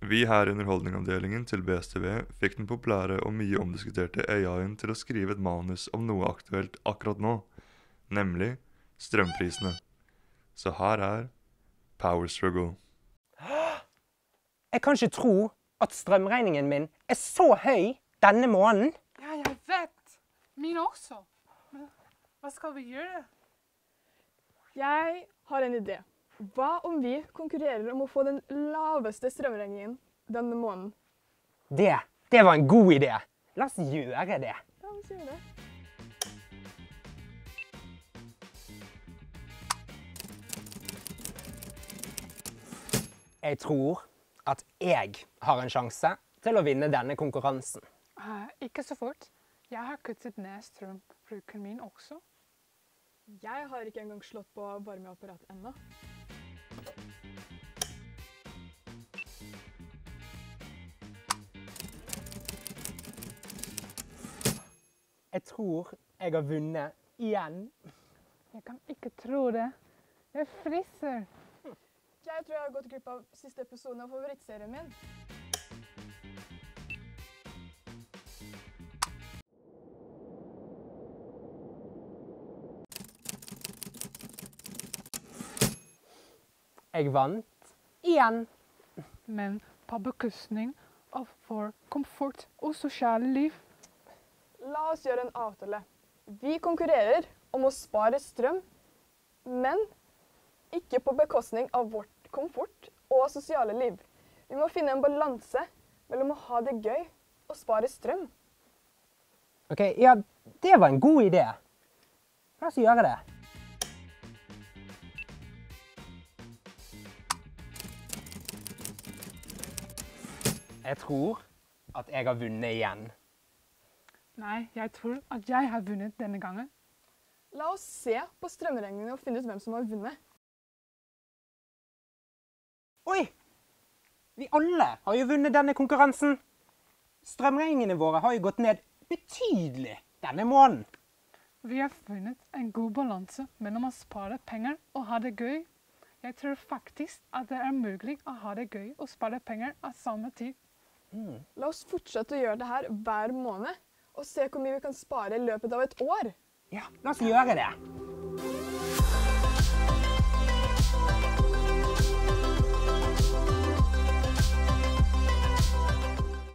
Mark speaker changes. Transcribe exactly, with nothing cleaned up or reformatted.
Speaker 1: Vi her i underholdningsavdelingen til B S T V fikk den populære og mye omdiskuterte A I-en til å skrive et manus om noe aktuelt akkurat nå, nemlig strømprisene. Så her er Power Struggle.
Speaker 2: Jeg kan ikke tro at strømregningen min er så høy denne måneden.
Speaker 3: Ja, jeg vet. Min også. Men hva skal vi gjøre?
Speaker 4: Jeg har en idé. Hva om vi konkurrerer om å få den laveste strømregningen denne måneden?
Speaker 2: Det, det var en god idé. La oss gjøre det.
Speaker 4: La oss gjøre det.
Speaker 2: Jeg tror at jeg har en sjanse til å vinne denne konkurransen.
Speaker 3: Uh, ikke så fort. Jeg har kuttet ned strømbruken min også.
Speaker 4: Jeg har ikke engang slått på varmeapparatet ennå.
Speaker 2: Jeg tror jeg har vunnet igjen.
Speaker 3: Jeg kan ikke tro det. Jeg fryser.
Speaker 4: Jeg tror jeg har gått glipp av siste episoden av favorittserien min.
Speaker 2: Jeg vant igjen.
Speaker 3: Men på bekostning av vår komfort og sosiale liv.
Speaker 4: La oss gjøre en avtale. Vi konkurrerer om å spare strøm, men ikke på bekostning av vårt komfort og sosiale liv. Vi må finne en balanse mellom å ha det gøy og spare strøm.
Speaker 2: Ok, ja, det var en god idé. La oss gjøre det. Jeg tror at jeg har vunnet igjen.
Speaker 3: Nei, jeg tror at jeg har vunnet denne gangen.
Speaker 4: La oss se på strømregningene og finne ut hvem som har vunnet.
Speaker 2: Oi! Vi alle har jo vunnet denne konkurransen. Strømregningene våre har jo gått ned betydelig denne måneden.
Speaker 3: Vi har funnet en god balanse mellom å spare penger og ha det gøy. Jeg tror faktisk at det er mulig å ha det gøy og spare penger av samme tid.
Speaker 2: Mm.
Speaker 4: La oss fortsette å gjøre det her hver måned, og se hvor mye vi kan spare i løpet av et år.
Speaker 2: Ja, la oss gjøre det.